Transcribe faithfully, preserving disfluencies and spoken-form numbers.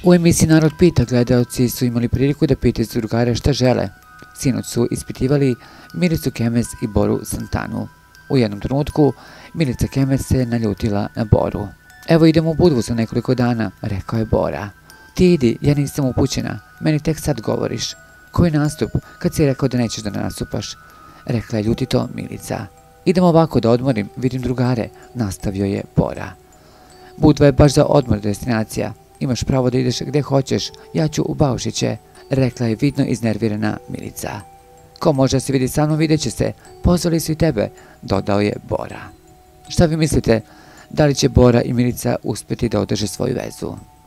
U emisiji Narod pita gledaoci su imali priliku da pitaju drugare šta žele. Sinoć su ispitivali Milicu Kemez i Boru Santanu. U jednom trenutku Milica Kemez se naljutila na Boru. Evo idemo u Budvu za nekoliko dana, rekao je Bora. Ti idi, ja nisam upućena, meni tek sad govoriš. Koji nastup, kad si rekao da nećeš da nastupaš, rekla je ljutito Milica. Idemo ovako da odmorim, vidim drugare, nastavio je Bora. Budva je baš za odmor destinacija. Imaš pravo da ideš gdje hoćeš, ja ću u Baušiće, rekla je vidno iznervirana Milica. Ko može da se vidi sa mnom, vidjet će se, pozvali su i tebe, dodao je Bora. Šta vi mislite, da li će Bora i Milica uspjeti da održe svoju vezu?